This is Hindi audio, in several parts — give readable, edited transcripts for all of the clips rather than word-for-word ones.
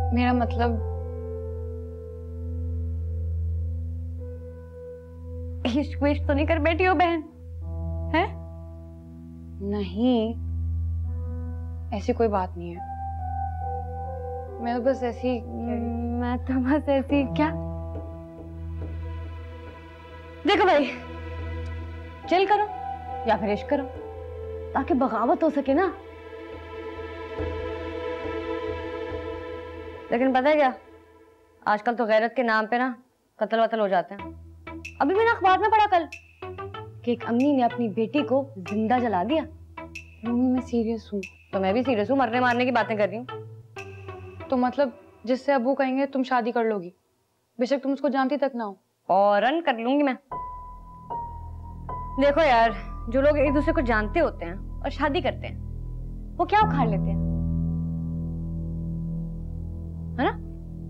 मेरा मतलब इश्क विश्क तो नहीं कर बैठी हो बहन? है? नहीं, ऐसी कोई बात नहीं है। मैं तो बस ऐसी क्या? देखो भाई, चिल करो या फिर इश्क करो ताकि बगावत हो सके ना। लेकिन पता है क्या, आजकल तो गैरत के नाम पे ना कत्ल वतल हो जाते हैं। अभी मैंने अखबार में पढ़ा कल कि एक अम्मी ने अपनी बेटी को जिंदा जला दिया। मम्मी मैं सीरियस हूँ। तो मैं भी सीरियस हूँ, मरने मारने की बातें कर रही हूँ। तो मतलब जिससे अब्बू कहेंगे तुम शादी कर लोगी, बेशक तुम उसको जानती तक ना हो। फौरन कर लूंगी मैं। देखो यार, जो लोग एक दूसरे को जानते होते हैं और शादी करते हैं वो क्या उखाड़ लेते हैं, है ना?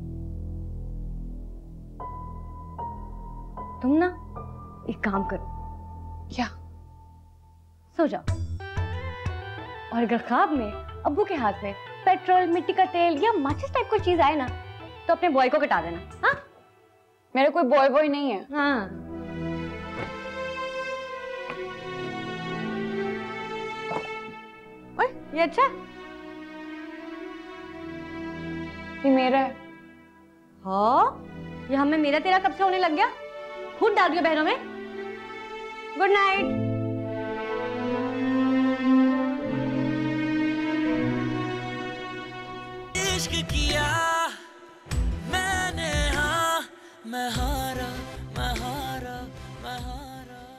तुम ना एक काम करो। क्या? सो जाओ और अगर ख्वाब में अब्बू के हाथ में पेट्रोल, मिट्टी का तेल या माचिस टाइप कोई चीज आए ना तो अपने बॉय को कटा देना। हाँ, मेरा कोई बॉय नहीं है। हाँ। ओए, ये अच्छा, ये मेरा है। हाँ, ये हमें मेरा तेरा कब से होने लग गया? खून डाल दियो बहनों में। Good night.